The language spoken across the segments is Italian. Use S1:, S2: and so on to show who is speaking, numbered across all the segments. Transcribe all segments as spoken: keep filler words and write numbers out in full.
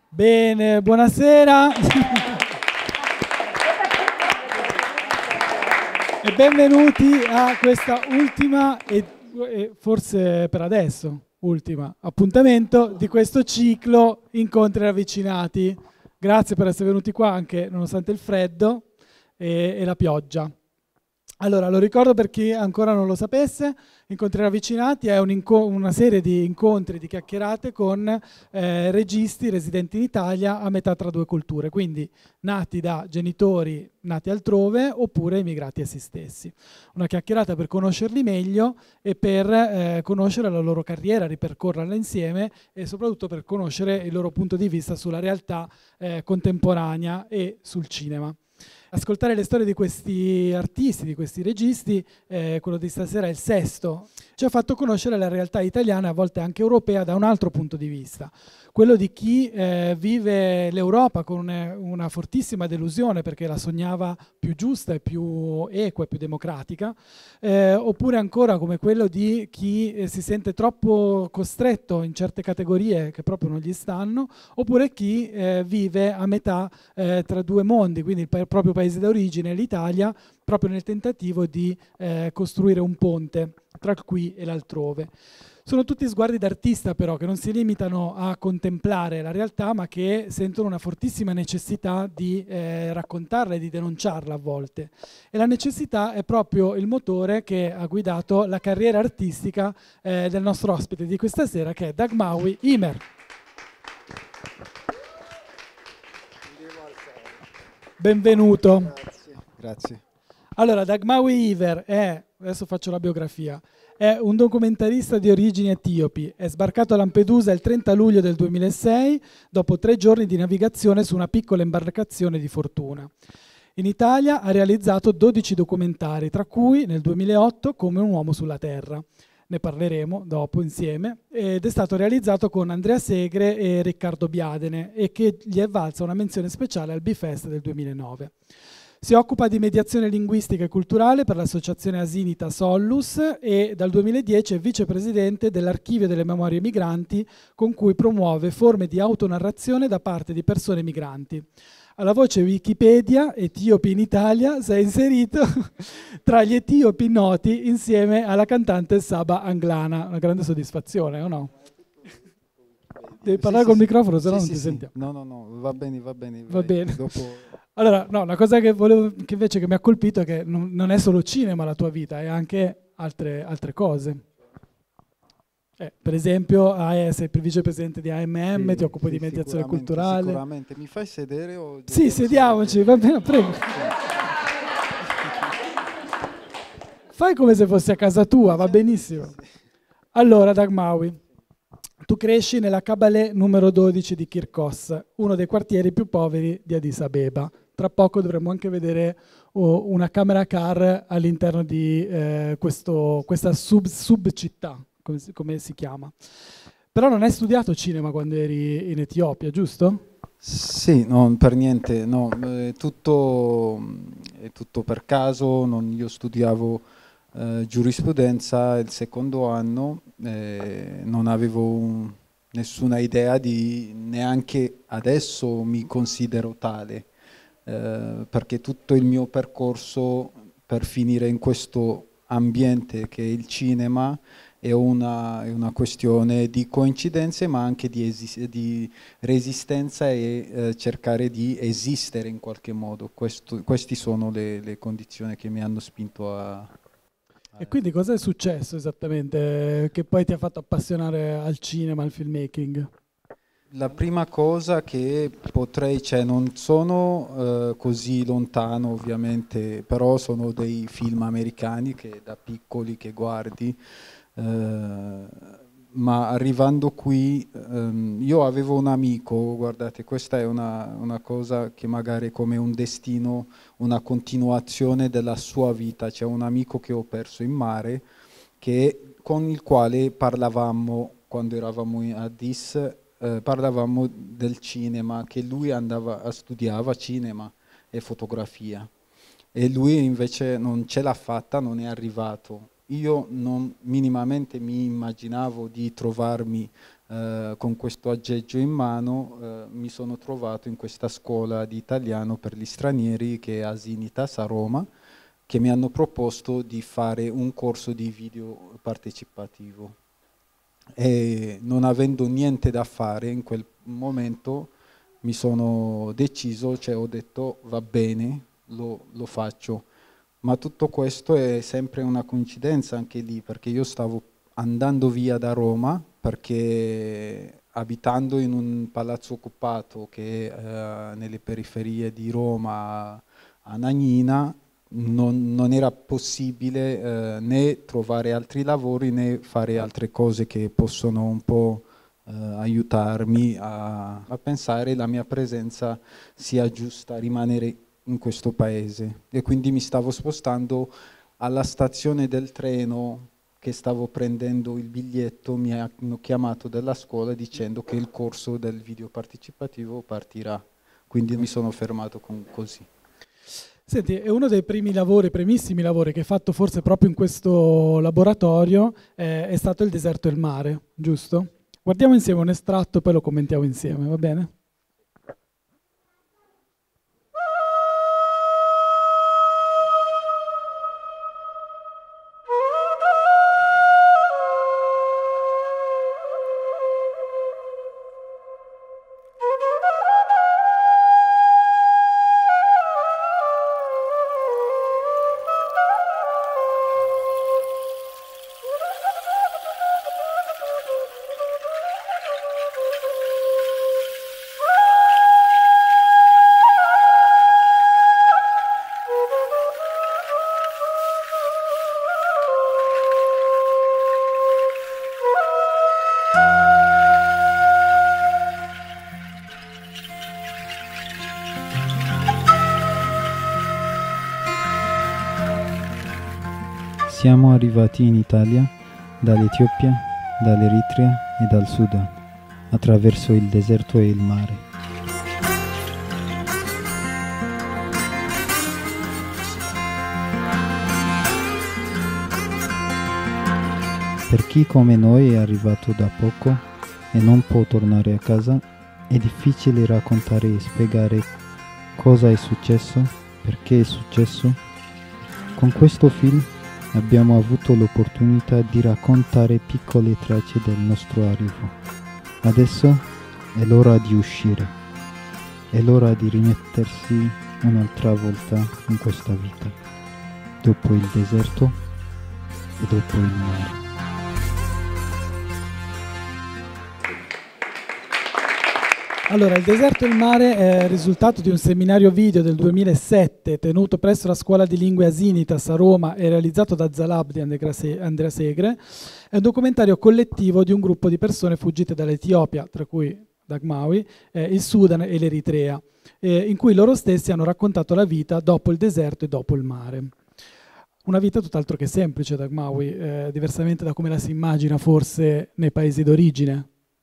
S1: Bene, buonasera e benvenuti a questa ultima e, e forse per adesso ultima appuntamento di questo ciclo Incontri ravvicinati. Grazie per essere venuti qua anche nonostante il freddo e, e la pioggia. Allora, lo ricordo per chi ancora non lo sapesse, Incontri ravvicinati è un inco- una serie di incontri, di chiacchierate con eh, registi residenti in Italia a metà tra due culture, quindi nati da genitori nati altrove oppure immigrati essi stessi. Una chiacchierata per conoscerli meglio e per eh, conoscere la loro carriera, ripercorrerla insieme e soprattutto per conoscere il loro punto di vista sulla realtà eh, contemporanea e sul cinema. Ascoltare le storie di questi artisti, di questi registi, eh, quello di stasera è il sesto, ci ha fatto conoscere la realtà italiana, a volte anche europea, da un altro punto di vista. Quello di chi eh, vive l'Europa con una, una fortissima delusione perché la sognava più giusta e più equa e più democratica, eh, oppure ancora come quello di chi eh, si sente troppo costretto in certe categorie che proprio non gli stanno, oppure chi eh, vive a metà eh, tra due mondi, quindi il pa- proprio paese d'origine, l'Italia, proprio nel tentativo di eh, costruire un ponte tra il qui e l'altrove. Sono tutti sguardi d'artista però che non si limitano a contemplare la realtà ma che sentono una fortissima necessità di eh, raccontarla e di denunciarla a volte. E la necessità è proprio il motore che ha guidato la carriera artistica eh, del nostro ospite di questa sera, che è Dagmawi Imer. Benvenuto.
S2: Grazie. Grazie.
S1: Allora, Dagmawi Iver è, adesso faccio la biografia, è un documentarista di origini etiopi, è sbarcato a Lampedusa il trenta luglio del duemilasei dopo tre giorni di navigazione su una piccola imbarcazione di fortuna. In Italia ha realizzato dodici documentari, tra cui nel duemilaotto Come un uomo sulla terra. Ne parleremo dopo insieme, ed è stato realizzato con Andrea Segre e Riccardo Biadene e che gli è valsa una menzione speciale al Bifest del duemilanove. Si occupa di mediazione linguistica e culturale per l'associazione Asinita Sollus e dal duemiladieci è vicepresidente dell'Archivio delle Memorie Migranti, con cui promuove forme di autonarrazione da parte di persone migranti. Alla voce Wikipedia, etiopi in Italia, sei inserito tra gli etiopi noti insieme alla cantante Saba Anglana. Una grande soddisfazione, o no? Devi parlare
S2: Sì,
S1: col
S2: sì,
S1: microfono,
S2: sì.
S1: se no
S2: Sì,
S1: non
S2: sì,
S1: ti
S2: sì.
S1: sentiamo.
S2: No, no, no, va bene, va bene.
S1: Va
S2: vai.
S1: bene.
S2: Dopo...
S1: Allora, no, una cosa che, volevo, che invece che mi ha colpito è che non, non è solo cinema la tua vita, è anche altre, altre cose. Eh, per esempio, A E, sei il vicepresidente di A M M, ti
S2: Sì,
S1: occupi di
S2: sì,
S1: mediazione
S2: sicuramente,
S1: culturale.
S2: sicuramente. Mi fai sedere o
S1: Sì,
S2: devo stare
S1: sediamoci,
S2: qui?
S1: va bene, prego. Fai come se fossi a casa tua, va benissimo.
S2: Sì, sì.
S1: Allora, Dagmawi, tu cresci nella Kabbalah numero dodici di Kirkos, uno dei quartieri più poveri di Addis Abeba. Tra poco dovremo anche vedere oh, una camera car all'interno di eh, questo, questa sub, subcittà, come si, come si chiama. Però non hai studiato cinema quando eri in Etiopia, giusto?
S2: Sì, no, per niente, no, è tutto, è tutto per caso, non- io studiavo eh, giurisprudenza il secondo anno, eh, non avevo un- nessuna idea di, neanche adesso mi considero tale, eh, perché tutto il mio percorso per finire in questo ambiente che è il cinema è una, è una questione di coincidenze ma anche di, esis- di resistenza e eh, cercare di esistere in qualche modo. Questo, queste sono le, le condizioni che mi hanno spinto a...
S1: E
S2: a-
S1: quindi cosa è successo esattamente che poi ti ha fatto appassionare al cinema, al filmmaking?
S2: La prima cosa che potrei, cioè non sono eh, così lontano ovviamente, però sono dei film americani che da piccoli che guardi, eh, ma arrivando qui ehm, io avevo un amico, guardate, questa è una, una cosa che magari è come un destino, una continuazione della sua vita, c'è un amico che ho perso in mare che, con il quale parlavamo quando eravamo in Addis, eh, parlavamo del cinema, che lui andava a studiava cinema e fotografia e lui invece non ce l'ha fatta, non è arrivato io non minimamente mi immaginavo di trovarmi eh, con questo aggeggio in mano, eh, mi sono trovato in questa scuola di italiano per gli stranieri che è Asinitas a Roma, che mi hanno proposto di fare un corso di video partecipativo. E non avendo niente da fare in quel momento mi sono deciso, cioè ho detto va bene, lo, lo faccio. Ma tutto questo è sempre una coincidenza anche lì, perché io stavo andando via da Roma, perché abitando in un palazzo occupato che è eh, nelle periferie di Roma, a Nagnina, non, non era possibile eh, né trovare altri lavori né fare altre cose che possono un po' eh, aiutarmi a, a pensare la mia presenza sia giusta, rimanere in questo paese. E quindi mi stavo spostando alla stazione del treno che stavo prendendo il biglietto, mi hanno chiamato dalla scuola dicendo che il corso del video partecipativo partirà. Quindi mi sono fermato con, così.
S1: Senti, è uno dei primi lavori, primissimi lavori che hai fatto forse proprio in questo laboratorio, eh, è stato il deserto e il mare, giusto? Guardiamo insieme un estratto, poi lo commentiamo insieme, va bene?
S2: Siamo arrivati in Italia dall'Etiopia, dall'Eritrea e dal Sudan, attraverso il deserto e il mare. Per chi come noi è arrivato da poco e non può tornare a casa, è difficile raccontare e spiegare cosa è successo, perché è successo. Con questo film abbiamo avuto l'opportunità di raccontare piccole tracce del nostro arrivo. Adesso è l'ora di uscire, è l'ora di rimettersi un'altra volta in questa vita, dopo il deserto e dopo il mare.
S1: Allora, il deserto e il mare è il risultato di un seminario video del duemilasette tenuto presso la scuola di lingue Asinitas a Roma e realizzato da Zalab di Andrea Segre. È un documentario collettivo di un gruppo di persone fuggite dall'Etiopia, tra cui Dagmawi, eh, il Sudan e l'Eritrea, eh, in cui loro stessi hanno raccontato la vita dopo il deserto e dopo il mare. Una vita tutt'altro che semplice, Dagmawi, eh, diversamente da come la si immagina forse nei paesi d'origine.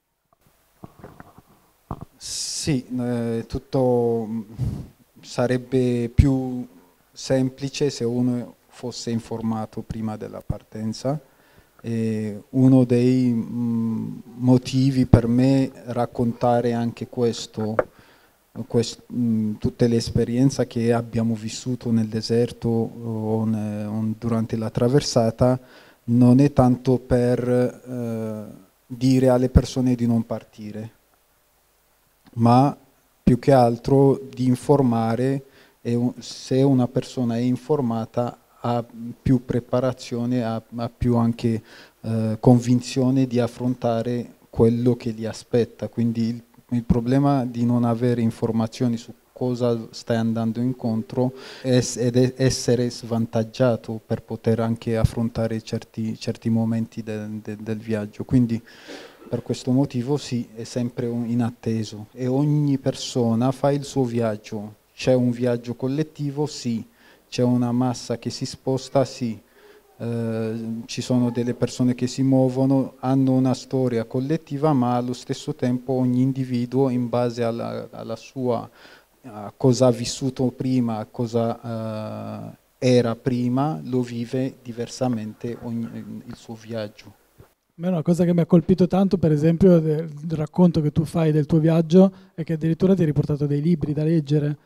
S2: Sì, eh, tutto sarebbe più semplice se uno fosse informato prima della partenza. E uno dei mh, motivi per me raccontare anche questo, quest, mh, tutte le esperienze che abbiamo vissuto nel deserto o ne, on, durante la traversata, non è tanto per eh, dire alle persone di non partire, ma più che altro di informare, e se una persona è informata ha più preparazione, ha, ha più anche eh, convinzione di affrontare quello che gli aspetta. Quindi il, il problema di non avere informazioni su cosa stai andando incontro è, ed essere svantaggiato per poter anche affrontare certi, certi momenti del, del, del viaggio. Quindi per questo motivo sì, è sempre un inatteso e ogni persona fa il suo viaggio. C'è un viaggio collettivo? Sì. C'è una massa che si sposta? Sì. Eh, ci sono delle persone che si muovono, hanno una storia collettiva, ma allo stesso tempo ogni individuo, in base alla, alla sua, a cosa ha vissuto prima, a cosa era prima, lo vive diversamente ogni, il suo viaggio.
S1: Ma una cosa che mi ha colpito tanto, per esempio, del, del racconto che tu fai del tuo viaggio, è che addirittura ti hai riportato dei libri da leggere.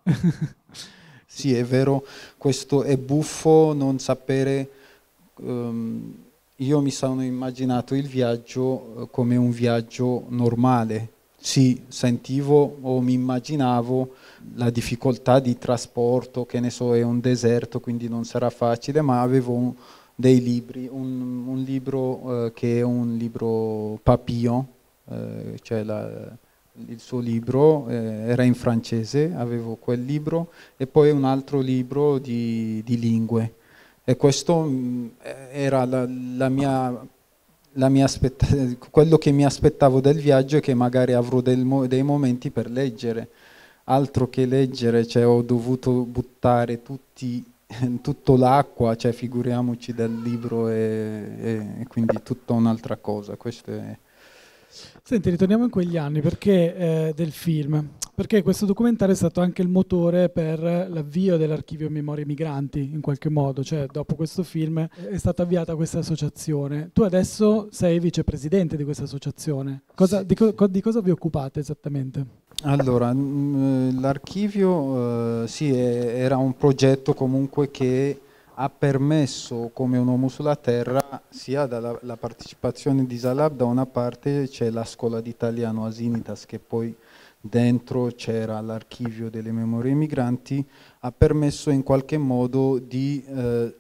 S2: Sì, è vero, questo è buffo non sapere. Um, io mi sono immaginato il viaggio come un viaggio normale. Sì, sentivo o mi immaginavo la difficoltà di trasporto, che ne so, è un deserto, quindi non sarà facile, ma avevo un, dei libri, un, un libro eh, che è un libro Papillon, eh, cioè la, il suo libro eh, era in francese, avevo quel libro, e poi un altro libro di, di lingue. E questo mh, era la, la mia... La mia quello che mi aspettavo del viaggio è che magari avrò del mo dei momenti per leggere, altro che leggere, cioè ho dovuto buttare tutti, tutto l'acqua, cioè figuriamoci del libro e, e, e quindi tutta un'altra cosa. Questo è...
S1: Senti, ritorniamo in quegli anni perché, eh, del film, perché questo documentario è stato anche il motore per l'avvio dell'archivio Memorie Migranti, in qualche modo, cioè dopo questo film è stata avviata questa associazione. Tu adesso sei vicepresidente di questa associazione. Cosa,
S2: Sì,
S1: di, co
S2: sì.
S1: di cosa vi occupate esattamente?
S2: Allora, l'archivio eh, sì, è, era un progetto comunque che ha permesso, come un uomo sulla terra, sia dalla la partecipazione di Salab, da una parte c'è la scuola d'italiano Asinitas, che poi dentro c'era l'archivio delle memorie migranti, ha permesso in qualche modo di eh,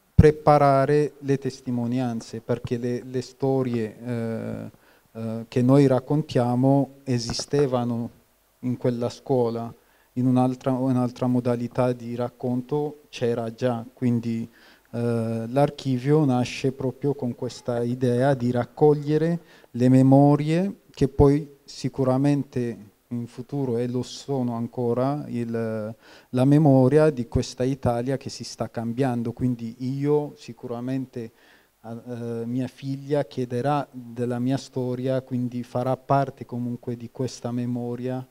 S2: preparare le testimonianze, perché le, le storie eh, eh, che noi raccontiamo esistevano in quella scuola. In un'altra, un'altra modalità di racconto c'era già, quindi eh, l'archivio nasce proprio con questa idea di raccogliere le memorie che poi sicuramente in futuro, e lo sono ancora, il, la memoria di questa Italia che si sta cambiando, quindi io sicuramente a, eh, mia figlia chiederà della mia storia, quindi farà parte comunque di questa memoria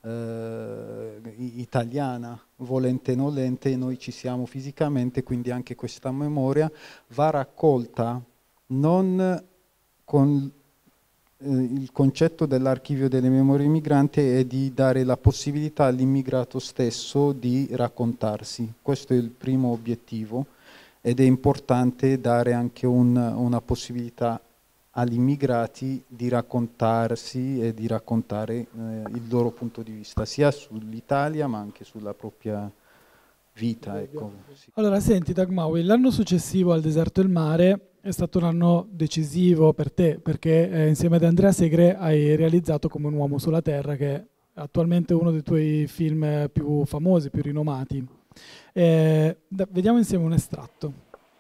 S2: Eh, italiana, volente o nolente, noi ci siamo fisicamente, quindi anche questa memoria va raccolta non con eh, il concetto dell'archivio delle memorie migranti è di dare la possibilità all'immigrato stesso di raccontarsi. Questo è il primo obiettivo ed è importante dare anche un, una possibilità agli immigrati di raccontarsi e di raccontare eh, il loro punto di vista, sia sull'Italia ma anche sulla propria vita. Ecco. Sì.
S1: Allora, senti Dagmawi, l'anno successivo al Deserto e il Mare è stato un anno decisivo per te, perché eh, insieme ad Andrea Segre hai realizzato Come un uomo sulla terra, che è attualmente uno dei tuoi film più famosi, più rinomati. Eh, da, vediamo insieme un estratto.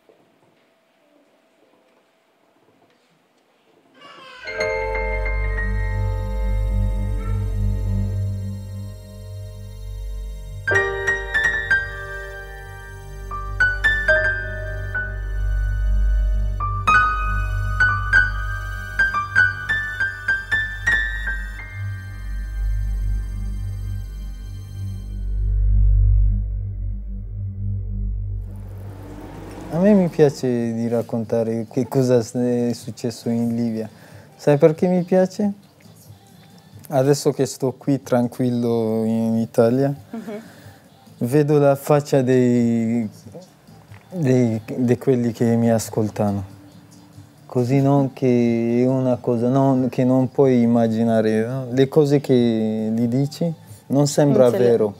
S3: A me mi piace di raccontare che cosa è successo in Libia. Sai perché mi piace? Adesso che sto qui tranquillo in Italia, uh-huh. vedo la faccia dei, dei, di quelli che mi ascoltano. Così non che è una cosa non, che non puoi immaginare. No? Le cose che gli dici non sembra non vero.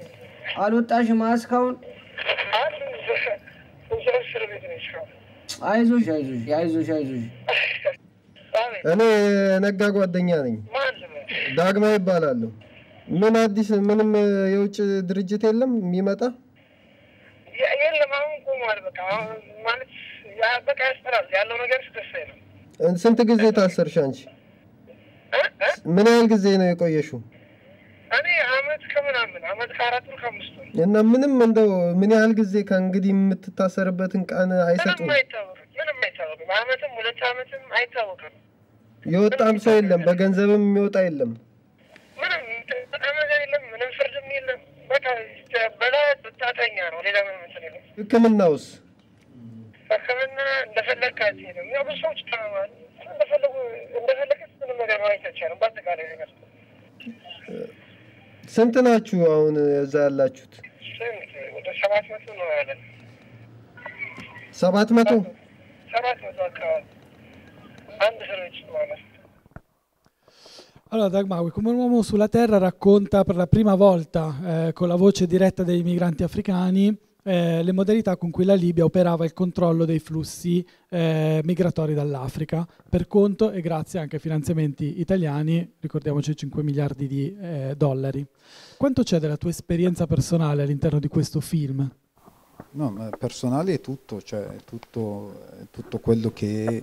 S4: አይዞሽ አይዞሽ አይዞሽ አይዞሽ
S5: እኔ ነጋ ጓደኛ ነኝ። ዳግማ ይባላል። ምን አዲስ ምንም የውጭ ድርጅት የለም የሚመጣ
S4: የለም። አሁን ቆሟል። በቃ ማለት ያ በቃ ያስፈራል ያለው ነገር ስከሰይ ነው።
S5: ስንት ጊዜ ታሰርሽ አንቺ? ምን ያህል ጊዜ ነው የቆየሽው?
S4: እኔ አመት ከምናምን አመት ከአራት ወር ከአምስት ወር
S5: እና ምንም እንደው ምን ያህል ጊዜ ከእንግዲህ የምትታሰርበትን ቀን አይሰጡም?
S4: ምንም አይታወቅም። ምንም አይታወቅም። አመትም ሁለት አመትም አይታወቅም።
S5: የወጣም ሰው የለም፣ በገንዘብም የሚወጣ የለም።
S4: ምንም ነገር የለም። ምንም ፍርድም የለም። በቃ በላ ተጣጣኛ ነው። ሌላ ምንም የለም።
S5: ሕክምናውስ?
S4: ሕክምና እንደፈለግህ አትሄድም። ያው ብዙ ሰዎች ይታመማሉ። እንደፈለጉ እንደፈለግህ ምንም ነገር ማየት አይቻልም። በአጠቃላይ ነገር
S5: ስንት ናችሁ አሁን እዛ ያላችሁት?
S4: ስንት ወደ ሰባት መቶ ነው ያለን።
S5: ሰባት መቶ
S4: ሰባት መቶ አካባቢ አንድ ሰዎች ማለት ነው።
S1: Allora Dagmawi, come un uomo sulla terra, racconta per la prima volta eh, con la voce diretta dei migranti africani eh, le modalità con cui la Libia operava il controllo dei flussi eh, migratori dall'Africa per conto e grazie anche ai finanziamenti italiani, ricordiamoci cinque miliardi di eh, dollari. Quanto c'è della tua esperienza personale all'interno di questo film?
S2: No, ma personale è tutto, cioè è tutto, è tutto quello che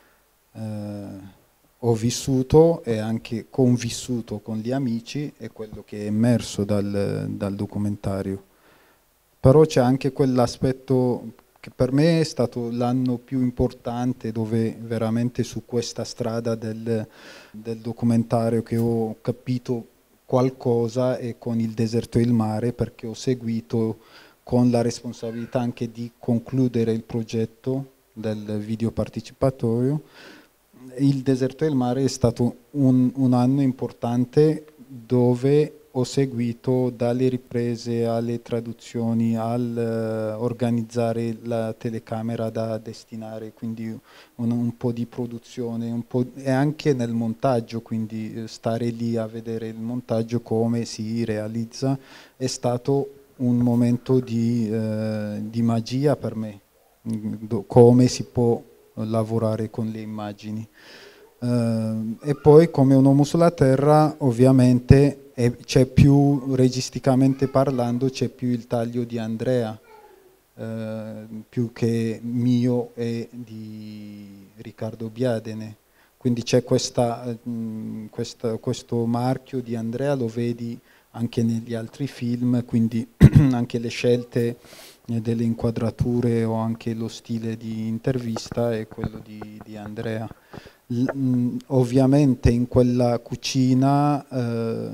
S2: eh, ho vissuto e anche convissuto con gli amici e quello che è emerso dal, dal documentario. Però c'è anche quell'aspetto che per me è stato l'anno più importante, dove veramente su questa strada del, del documentario che ho capito qualcosa, e con Il deserto e il mare, perché ho seguito con la responsabilità anche di concludere il progetto del video partecipatorio. Il deserto e il mare è stato un, un anno importante dove ho seguito dalle riprese alle traduzioni al uh, organizzare la telecamera da destinare, quindi un, un po' di produzione, un po' e anche nel montaggio, quindi stare lì a vedere il montaggio come si realizza è stato un momento di, uh, di magia per me, come si può lavorare con le immagini. Uh, e poi come un uomo sulla terra ovviamente c'è più, registicamente parlando, c'è più il taglio di Andrea, uh, più che mio e di Riccardo Biadene. Quindi c'è questa, mh, questa, questo marchio di Andrea, lo vedi anche negli altri film, quindi anche le scelte delle inquadrature o anche lo stile di intervista è quello di, di Andrea. L, mh, ovviamente in quella cucina eh,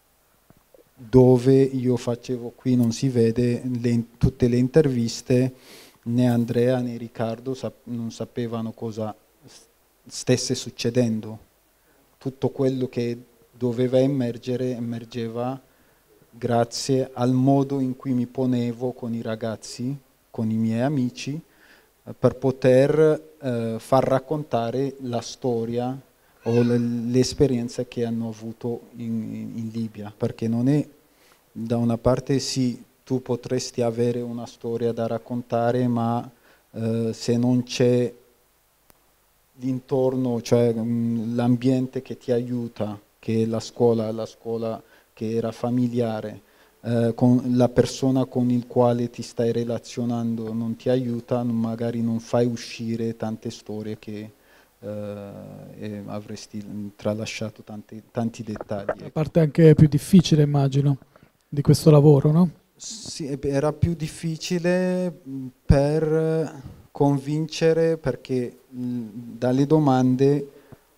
S2: dove io facevo, qui non si vede, le, tutte le interviste, né Andrea né Riccardo sap non sapevano cosa stesse succedendo. Tutto quello che doveva emergere emergeva grazie al modo in cui mi ponevo con i ragazzi, con i miei amici, eh, per poter eh, far raccontare la storia o l'esperienza che hanno avuto in, in Libia, perché non è, da una parte sì, tu potresti avere una storia da raccontare, ma eh, se non c'è l'intorno, cioè l'ambiente che ti aiuta, che è la scuola, la scuola che era familiare, eh, con la persona con il quale ti stai relazionando non ti aiuta, magari non fai uscire tante storie che eh, e avresti tralasciato tanti, tanti dettagli.
S1: La parte anche più difficile, immagino, di questo lavoro, no?
S2: Sì, era più difficile per convincere, perché mh, dalle domande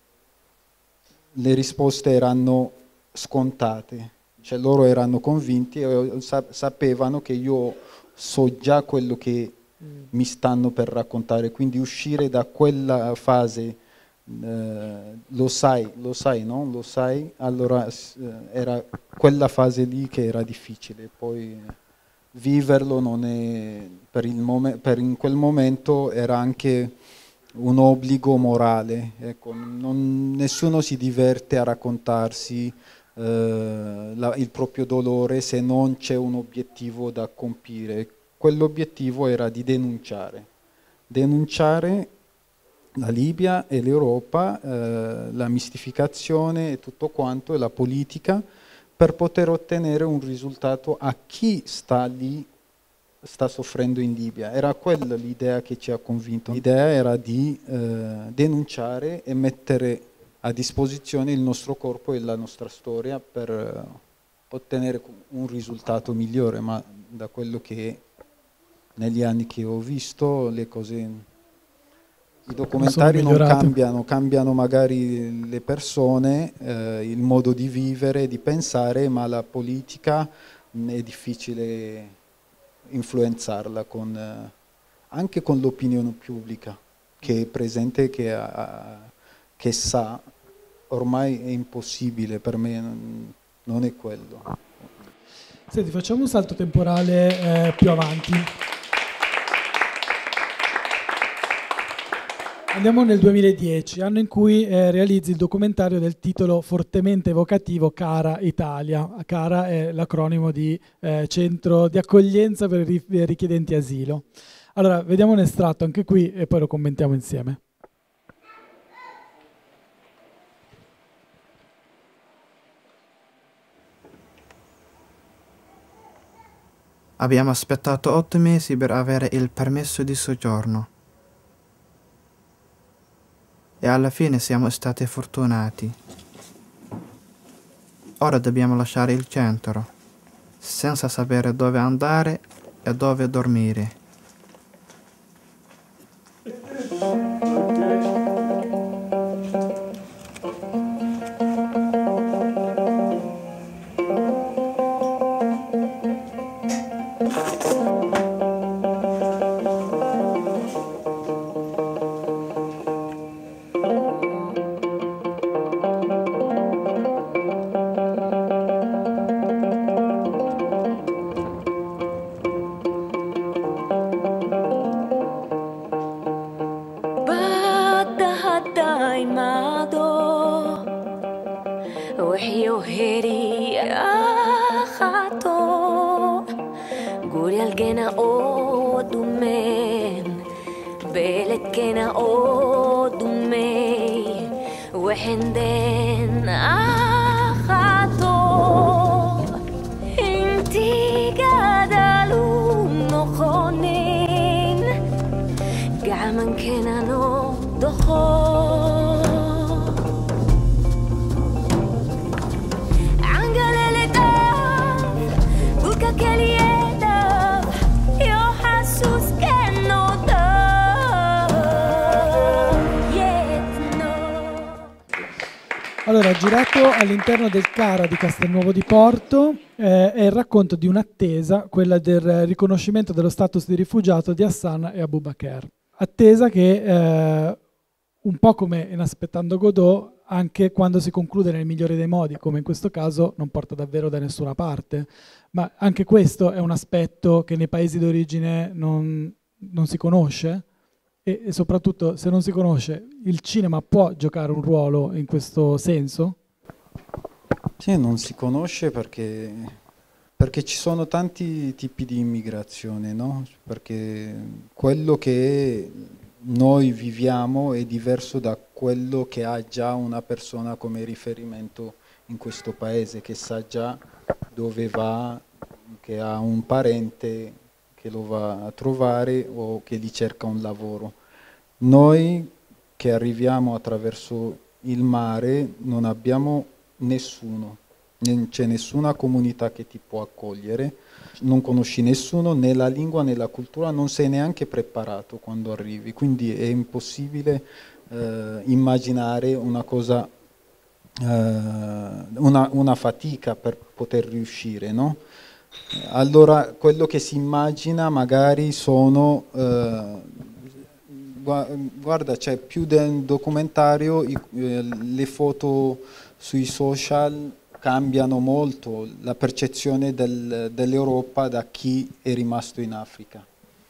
S2: le risposte erano scontate, cioè loro erano convinti e sapevano che io so già quello che mm. mi stanno per raccontare, quindi uscire da quella fase, eh, lo sai, lo sai, no? Lo sai, allora eh, era quella fase lì che era difficile, poi viverlo non è, per, il momen- per in quel momento era anche un obbligo morale, ecco, non, nessuno si diverte a raccontarsi eh, la, il proprio dolore se non c'è un obiettivo da compiere. Quell'obiettivo era di denunciare, denunciare la Libia e l'Europa, eh, la mistificazione e tutto quanto, e la politica, per poter ottenere un risultato a chi sta lì, sta soffrendo in Libia. Era quella l'idea che ci ha convinto. L'idea era di eh, denunciare e mettere a disposizione il nostro corpo e la nostra storia per eh, ottenere un risultato migliore, ma da quello che negli anni che ho visto le cose, i documentari non cambiano, cambiano magari le persone, eh, il modo di vivere, di pensare, ma la politica è difficile influenzarla con, eh, anche con l'opinione pubblica che è presente, che, ha, che sa, ormai è impossibile, per me non, non è quello.
S1: Senti, facciamo un salto temporale eh, più avanti. Andiamo nel duemiladieci, anno in cui eh, realizzi il documentario del titolo fortemente evocativo Cara Italia. Cara è l'acronimo di eh, Centro di Accoglienza per i richiedenti asilo. Allora, vediamo un estratto anche qui e poi lo commentiamo insieme.
S6: Abbiamo aspettato otto mesi per avere il permesso di soggiorno. E alla fine siamo stati fortunati. Ora dobbiamo lasciare il centro, senza sapere dove andare e dove dormire.
S1: Allora, girato all'interno del CARA di Castelnuovo di Porto, eh, è il racconto di un'attesa, quella del riconoscimento dello status di rifugiato di Hassan e Abubakar. Attesa che, eh, un po' come in Aspettando Godot, anche quando si conclude nel migliore dei modi, come in questo caso, non porta davvero da nessuna parte. Ma anche questo è un aspetto che nei paesi d'origine non, non si conosce. E, e soprattutto, se non si conosce, il cinema può giocare un ruolo in questo senso?
S2: Sì, non si conosce perché, perché ci sono tanti tipi di immigrazione, no? Perché quello che noi viviamo è diverso da quello che ha già una persona come riferimento in questo paese, che sa già dove va, che ha un parente che lo va a trovare o che gli cerca un lavoro. Noi che arriviamo attraverso il mare non abbiamo nessuno, non c'è nessuna comunità che ti può accogliere, non conosci nessuno, né la lingua né la cultura, non sei neanche preparato quando arrivi, quindi è impossibile eh, immaginare una cosa, eh, una, una fatica per poter riuscire, no? Allora quello che si immagina magari sono, eh, guarda, c'è più del documentario, i, eh, le foto sui social cambiano molto la percezione del, dell'Europa da chi è rimasto in Africa.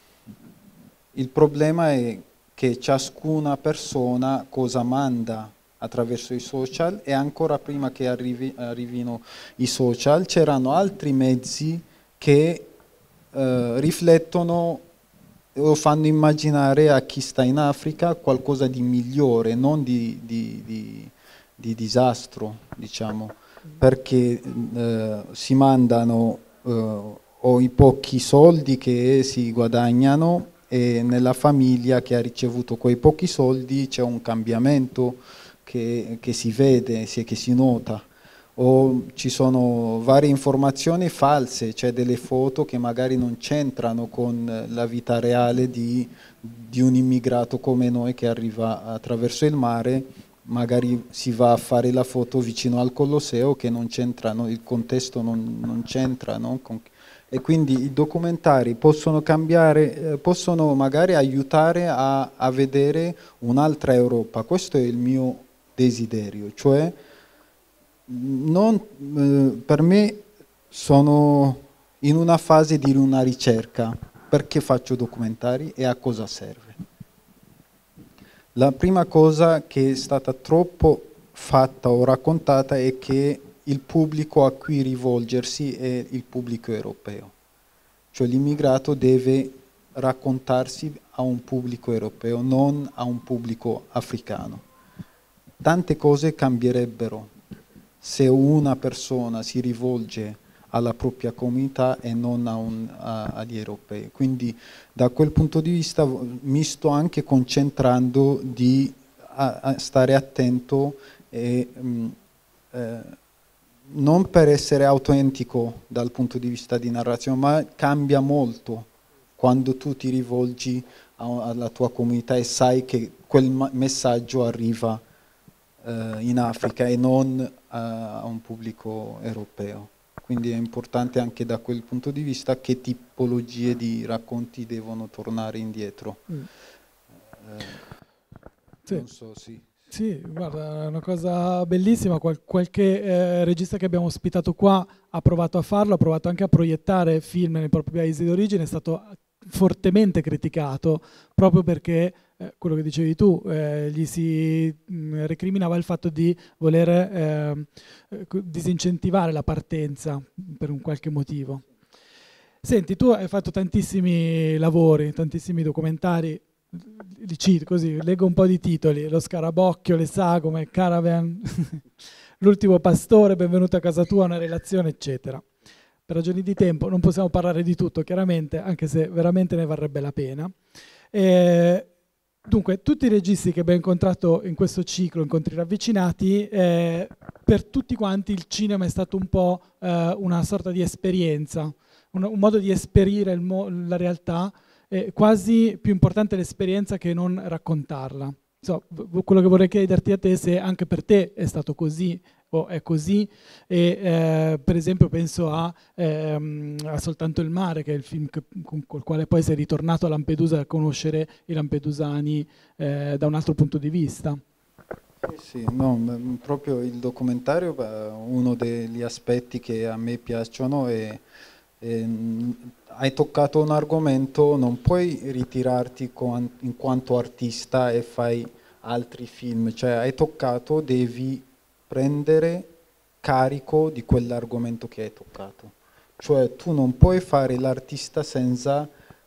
S2: Il problema è che ciascuna persona cosa manda attraverso i social, e ancora prima che arrivi, arrivino i social c'erano altri mezzi che eh, riflettono o fanno immaginare a chi sta in Africa qualcosa di migliore, non di, di, di, di disastro, diciamo, perché eh, si mandano eh, o i pochi soldi che si guadagnano, e nella famiglia che ha ricevuto quei pochi soldi c'è un cambiamento che, che si vede, che si nota, o ci sono varie informazioni false, c'è delle foto che magari non c'entrano con la vita reale di, di un immigrato come noi che arriva attraverso il mare, magari si va a fare la foto vicino al Colosseo che non c'entrano, il contesto non, non c'entra, no? Con, E quindi i documentari possono cambiare, eh, possono magari aiutare a, a vedere un'altra Europa. Questo è il mio desiderio, cioè non, eh, per me sono in una fase di una ricerca. Perché faccio documentari e a cosa serve? La prima cosa che è stata troppo fatta o raccontata è che il pubblico a cui rivolgersi è il pubblico europeo. Cioè l'immigrato deve raccontarsi a un pubblico europeo, non a un pubblico africano. Tante cose cambierebbero se una persona si rivolge alla propria comunità e non a un, a, agli europei. Quindi da quel punto di vista mi sto anche concentrando di a, a stare attento e mh, eh, non per essere autentico dal punto di vista di narrazione, ma cambia molto quando tu ti rivolgi a, alla tua comunità e sai che quel messaggio arriva eh, in Africa e non a, a un pubblico europeo. Quindi è importante anche da quel punto di vista che tipologie di racconti devono tornare indietro. Mm. Eh,
S1: sì.
S2: Non so, sì.
S1: Sì, guarda, è una cosa bellissima. Qual- qualche eh, regista che abbiamo ospitato qua ha provato a farlo, ha provato anche a proiettare film nei propri paesi d'origine, è stato fortemente criticato proprio perché, eh, quello che dicevi tu, eh, gli si mh, recriminava il fatto di voler eh, disincentivare la partenza per un qualche motivo. Senti, tu hai fatto tantissimi lavori, tantissimi documentari. Li cito così, leggo un po' di titoli: Lo Scarabocchio, Le Sagome, Caravan, L'ultimo pastore, Benvenuto a casa tua, Una relazione, eccetera. Per ragioni di tempo non possiamo parlare di tutto, chiaramente, anche se veramente ne varrebbe la pena. Eh, dunque, tutti i registi che abbiamo incontrato in questo ciclo, Incontri ravvicinati, eh, per tutti quanti il cinema è stato un po' eh, una sorta di esperienza, un, un modo di esperire il mo- la realtà. È quasi più importante l'esperienza che non raccontarla. So, quello che vorrei chiederti a te, se anche per te è stato così o è così, e eh, per esempio penso a, ehm, a Soltanto il mare, che è il film che, con col quale poi sei ritornato a Lampedusa a conoscere i lampedusani eh, da un altro punto di vista.
S2: Sì, sì, no, proprio il documentario, uno degli aspetti che a me piacciono è Eh, hai toccato un argomento, non puoi ritirarti con, in quanto artista e fai altri film, cioè hai toccato, devi prendere carico di quell'argomento che hai toccato, cioè tu non puoi fare l'artista senza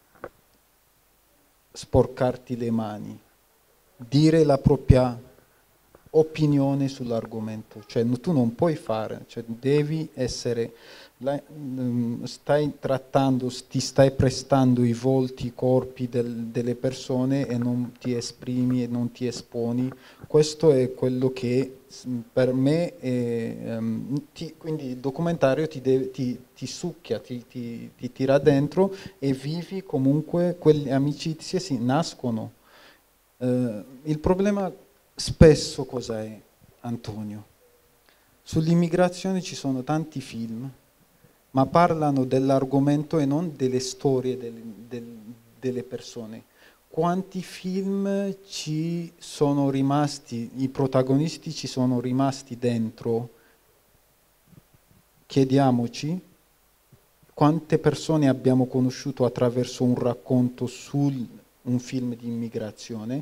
S2: sporcarti le mani, dire la propria opinione sull'argomento, cioè tu non puoi fare, cioè devi essere, stai trattando, ti stai prestando i volti, i corpi del, delle persone e non ti esprimi e non ti esponi. Questo è quello che per me è, um, ti, quindi il documentario ti, deve, ti, ti succhia, ti, ti, ti tira dentro e vivi comunque, quelle amicizie si nascono. Uh, il problema spesso cos'è, Antonio? Sull'immigrazione ci sono tanti film, ma parlano dell'argomento e non delle storie del, del, delle persone. Quanti film ci sono rimasti, i protagonisti ci sono rimasti dentro? Chiediamoci quante persone abbiamo conosciuto attraverso un racconto su un film di immigrazione.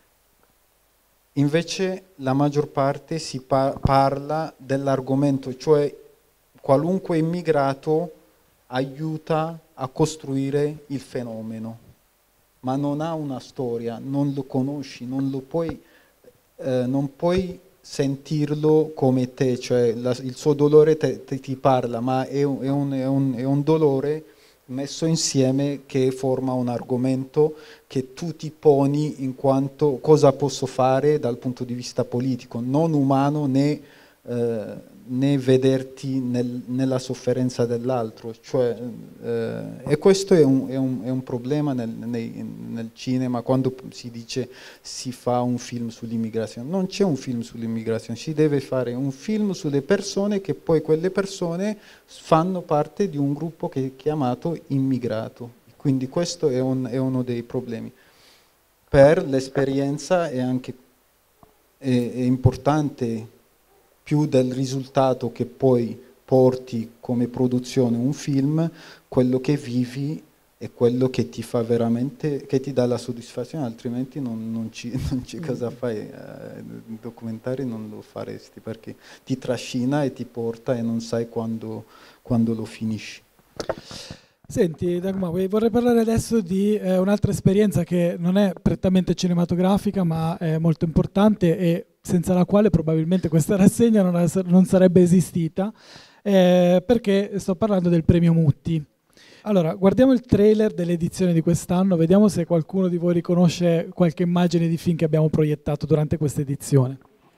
S2: Invece la maggior parte si pa- parla dell'argomento, cioè qualunque immigrato aiuta a costruire il fenomeno, ma non ha una storia, non lo conosci, non lo puoi, eh, non puoi sentirlo come te, cioè la, il suo dolore te, te, ti parla, ma è un, è, un, è, un, è un dolore messo insieme che forma un argomento che tu ti poni in quanto cosa posso fare dal punto di vista politico, non umano né, eh, né vederti nel, nella sofferenza dell'altro, cioè, eh, e questo è un, è un, è un problema nel, nei, nel cinema, quando si dice si fa un film sull'immigrazione. Non c'è un film sull'immigrazione, si deve fare un film sulle persone, che poi quelle persone fanno parte di un gruppo che è chiamato immigrato. Quindi questo è, un, è uno dei problemi. Per l'esperienza è anche è, è importante, più del risultato che poi porti come produzione un film, quello che vivi è quello che ti fa veramente, che ti dà la soddisfazione, altrimenti non, non, ci, non ci cosa fai. Eh, I documentari non lo faresti, perché ti trascina e ti porta e non sai quando, quando lo finisci.
S1: Senti Dagmar, vorrei parlare adesso di eh, un'altra esperienza che non è prettamente cinematografica, ma è molto importante e senza la quale probabilmente questa rassegna non, non sarebbe esistita, eh, perché sto parlando del premio Mutti. Allora, guardiamo il trailer dell'edizione di quest'anno, vediamo se qualcuno di voi riconosce qualche immagine di film che abbiamo proiettato durante questa edizione.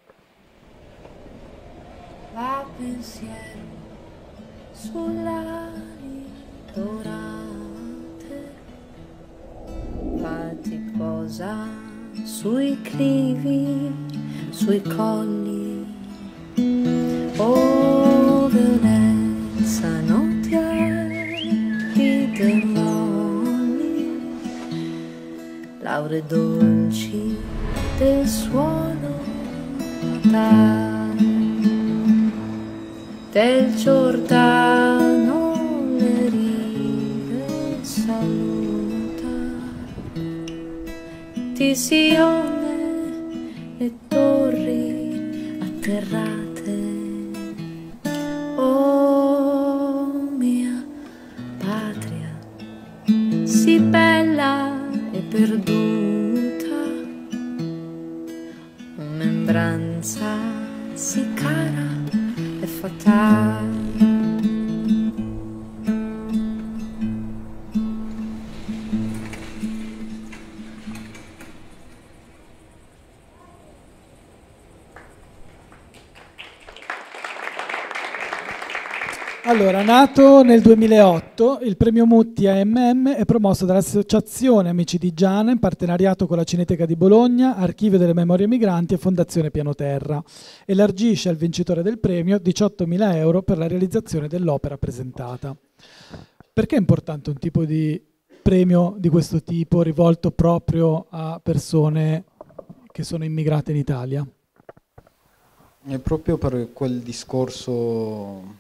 S7: Va pensiero sull'ali dorate, fatti posa sui clivi, sui colli, oh violenza non ti hai demoni, laure dolci del suolo natale, del Giordano le rive saluta, di Sione le torri atterrate, oh mia patria, sì bella e perduta, membranza sì cara e fatale.
S1: Allora, nato nel duemilaotto, il premio Mutti A M M è promosso dall'Associazione Amici di Giana in partenariato con la Cineteca di Bologna, Archivio delle Memorie Migranti e Fondazione Piano Terra. Elargisce al vincitore del premio diciottomila euro per la realizzazione dell'opera presentata. Perché è importante un tipo di premio di questo tipo rivolto proprio a persone che sono immigrate in Italia?
S2: È proprio per quel discorso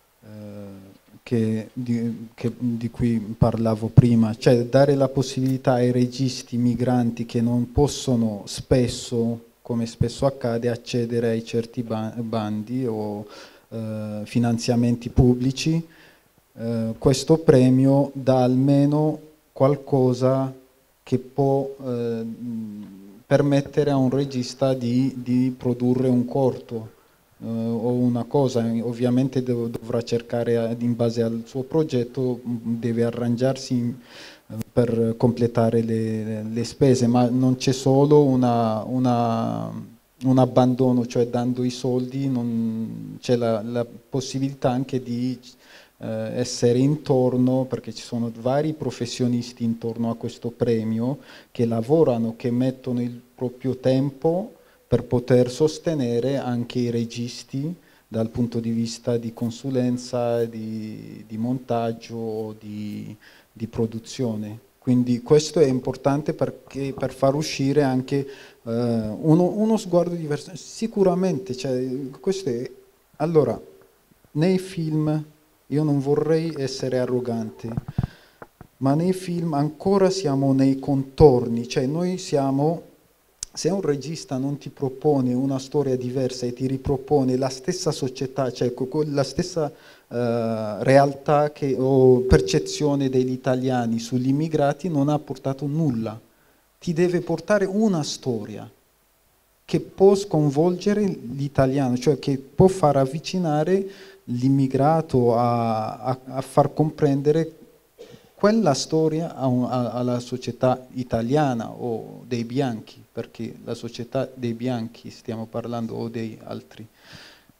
S2: Che, di, che, di cui parlavo prima, cioè dare la possibilità ai registi migranti che non possono spesso, come spesso accade, accedere ai certi bandi o eh, finanziamenti pubblici. Eh, questo premio dà almeno qualcosa che può eh, permettere a un regista di, di produrre un corto Uh, o una cosa, ovviamente dov dovrà cercare, in base al suo progetto, deve arrangiarsi in, uh, per completare le, le spese, ma non c'è solo una, una, un abbandono, cioè dando i soldi c'è la, la possibilità anche di uh, essere intorno, perché ci sono vari professionisti intorno a questo premio che lavorano, che mettono il proprio tempo per poter sostenere anche i registi dal punto di vista di consulenza, di, di montaggio, di, di produzione. Quindi questo è importante perché, per far uscire anche uh, uno, uno sguardo diverso. Sicuramente, cioè, questo è, allora, nei film, io non vorrei essere arrogante, ma nei film ancora siamo nei contorni, cioè noi siamo... Se un regista non ti propone una storia diversa e ti ripropone la stessa società, cioè la stessa uh, realtà che, o percezione degli italiani sugli immigrati, non ha portato nulla. Ti deve portare una storia che può sconvolgere l'italiano, cioè che può far avvicinare l'immigrato a, a, a far comprendere quella storia a un, a, alla società italiana o dei bianchi, perché la società dei bianchi stiamo parlando o dei altri.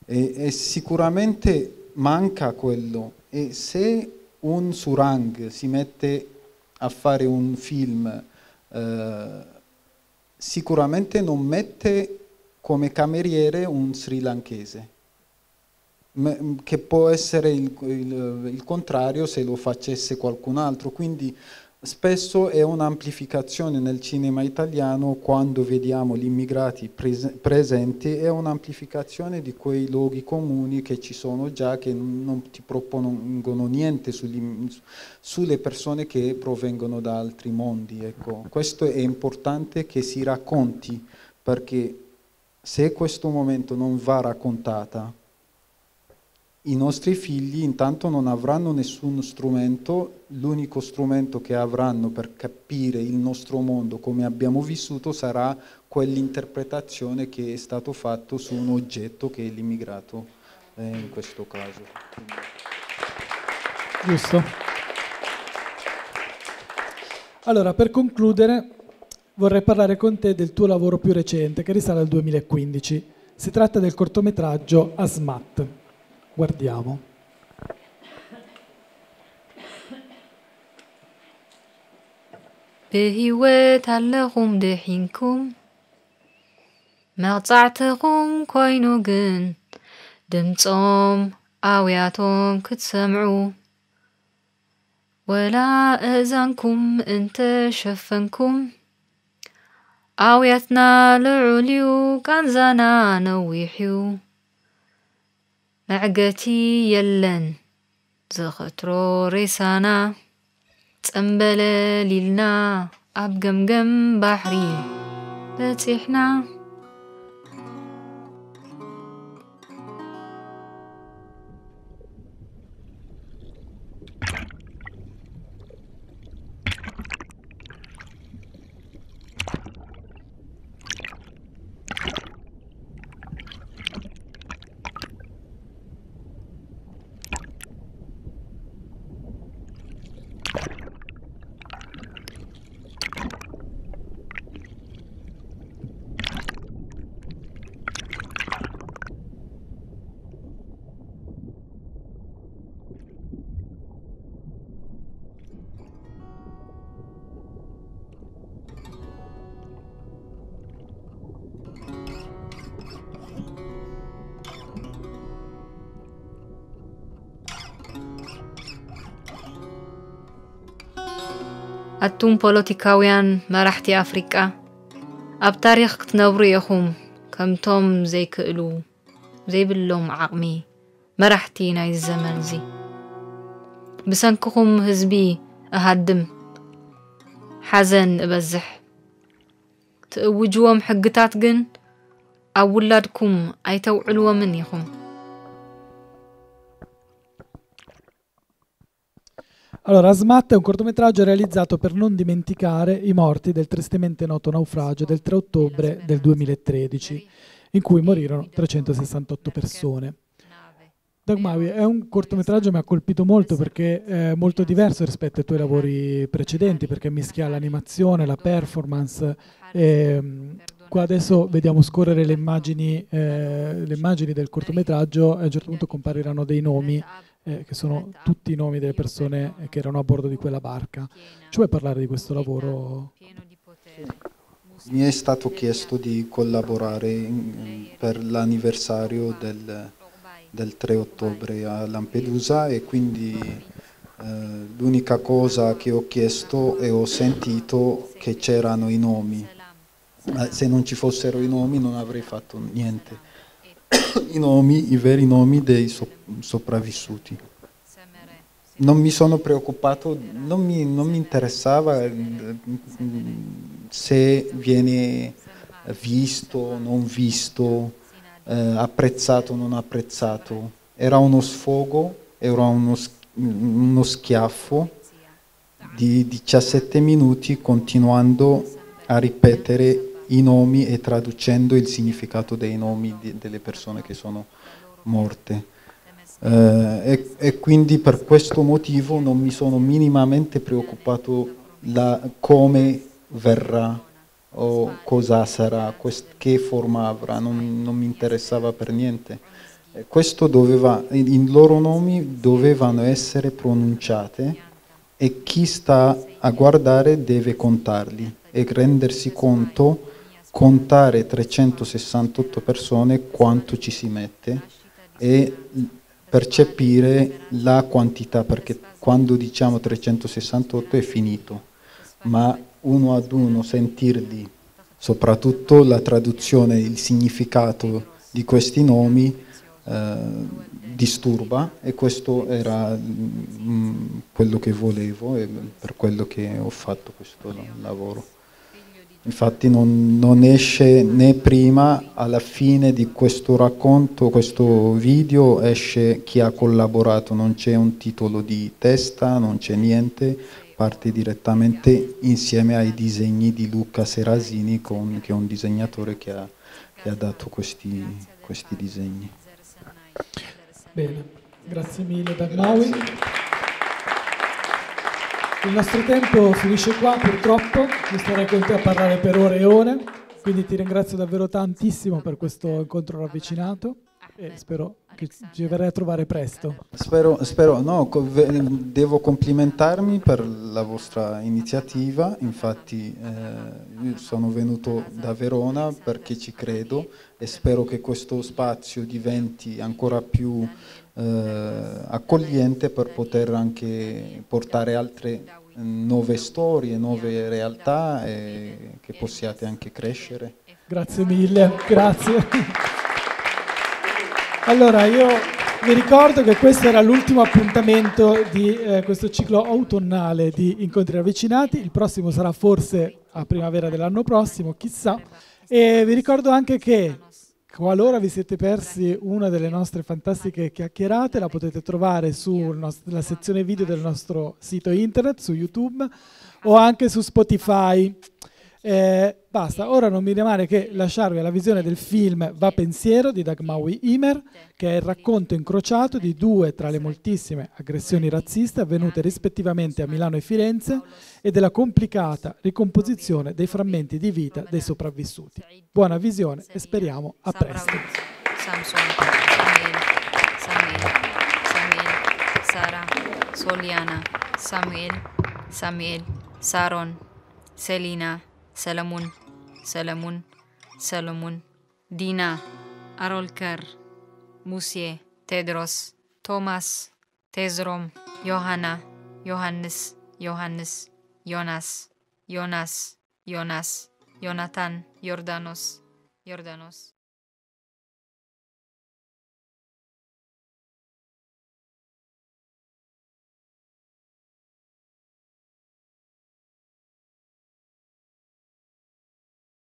S2: e, e sicuramente manca quello. E se un Surang si mette a fare un film, eh, sicuramente non mette come cameriere un srilankese, che può essere il, il, il contrario se lo facesse qualcun altro. Quindi spesso è un'amplificazione nel cinema italiano, quando vediamo gli immigrati pres presenti, è un'amplificazione di quei luoghi comuni che ci sono già, che non ti propongono niente sugli, sulle persone che provengono da altri mondi. Ecco, questo è importante che si racconti, perché se questo momento non va raccontata, i nostri figli intanto non avranno nessun strumento, l'unico strumento che avranno per capire il nostro mondo come abbiamo vissuto sarà quell'interpretazione che è stato fatto su un oggetto che è l'immigrato, eh, in questo caso.
S1: Giusto. Allora, per concludere, vorrei parlare con te del tuo lavoro più recente, che risale al duemilaquindici. Si tratta del cortometraggio Asmat. Guardiamo.
S7: ብህይወት ኣለኹም ድሒንኩም መቕጻዕትኹም ኮይኑ ግን ድምፆም ኣውያቶም ክትሰምዑ ወላ እዛንኩም እንተሸፈንኩም ኣውያትና ልዑልዩ ቃንዛና ነዊሕዩ መዕገቲ የለን ዘኸትሮ ሬሳና ጸምበለሊልና ኣብ ገምገም ባሕሪ በፂሕና ኣቱም ፖለቲካውያን መራሕቲ ኣፍሪቃ ኣብ ታሪኽ ክትነብሩ ኢኹም ከምቶም ዘይክእሉ ዘይብሎም ዓቕሚ መራሕቲ ናይ ዘመን እዚ ብሰንክኹም ህዝቢ እሃድም ሓዘን እበዝሕ ትእውጅዎም ሕግታት ግን ኣብ ውላድኩም ኣይተውዕልዎምን ኢኹም
S1: Allora, Asmat è un cortometraggio realizzato per non dimenticare i morti del tristemente noto naufragio del tre ottobre del duemilatredici, in cui morirono trecentosessantotto persone. Dagmawi, è un cortometraggio che mi ha colpito molto perché è molto diverso rispetto ai tuoi lavori precedenti, perché mischia l'animazione, la performance. E, qua adesso vediamo scorrere le immagini, eh, le immagini del cortometraggio e a un certo punto compariranno dei nomi Eh, che sono tutti i nomi delle persone che erano a bordo di quella barca. Ci vuoi parlare di questo lavoro?
S2: Mi è stato chiesto di collaborare in, per l'anniversario del, del tre ottobre a Lampedusa e quindi eh, l'unica cosa che ho chiesto e ho sentito che c'erano i nomi. Ma se non ci fossero i nomi non avrei fatto niente. I nomi, i veri nomi dei so sopravvissuti. Non mi sono preoccupato, non mi, non mi interessava se viene visto o non visto, eh, apprezzato o non apprezzato. Era uno sfogo, era uno, uno schiaffo di diciassette minuti continuando a ripetere i nomi e traducendo il significato dei nomi di, delle persone che sono morte. Eh, e, e quindi per questo motivo non mi sono minimamente preoccupato la, come verrà o cosa sarà, quest, che forma avrà, non, non mi interessava per niente. Eh, questo doveva, i loro nomi dovevano essere pronunciate e chi sta a guardare deve contarli e rendersi conto, contare trecentosessantotto persone quanto ci si mette e percepire la quantità, perché quando diciamo trecentosessantotto è finito, ma uno ad uno sentirli, soprattutto la traduzione, il significato di questi nomi eh, disturba, e questo era mh, quello che volevo e per quello che ho fatto questo lavoro. Infatti non, non esce né prima, alla fine di questo racconto, questo video, esce chi ha collaborato, non c'è un titolo di testa, non c'è niente, parte direttamente insieme ai disegni di Luca Serasini, con, che è un disegnatore che ha, che ha dato questi, questi disegni.
S1: Bene, grazie mille Dagmawi. Il nostro tempo finisce qua purtroppo, mi starei con te a parlare per ore e ore, quindi ti ringrazio davvero tantissimo per questo incontro ravvicinato e spero che ci verrai a trovare presto.
S2: Spero, spero no, devo complimentarmi per la vostra iniziativa, infatti eh, io sono venuto da Verona perché ci credo e spero che questo spazio diventi ancora più eh, accogliente per poter anche portare altre nuove storie, nuove realtà e che possiate anche crescere.
S1: Grazie mille, grazie. Allora io vi ricordo che questo era l'ultimo appuntamento di eh, questo ciclo autunnale di incontri ravvicinati, il prossimo sarà forse a primavera dell'anno prossimo, chissà, e vi ricordo anche che qualora vi siete persi una delle nostre fantastiche chiacchierate, la potete trovare sulla sezione video del nostro sito internet, su YouTube o anche su Spotify. Eh, basta, ora non mi rimane che lasciarvi alla visione del film Va Pensiero di Dagmawi Imer, che è il racconto incrociato di due tra le moltissime aggressioni razziste avvenute rispettivamente a Milano e Firenze e della complicata ricomposizione dei frammenti di vita dei sopravvissuti. Buona visione e speriamo a presto.
S7: Samson, Samuel, Samuel, Samuel, Sara, Soliana, Samuel, Samuel, Saron, Selina, Salamun, Salamun, Salamun, Dina, Arolkar, Musie, Tedros, Thomas, Tezrom, Johanna, Johannes, Johannes, Jonas, Jonas, Jonas, Jonathan, Jordanos, Jordanos.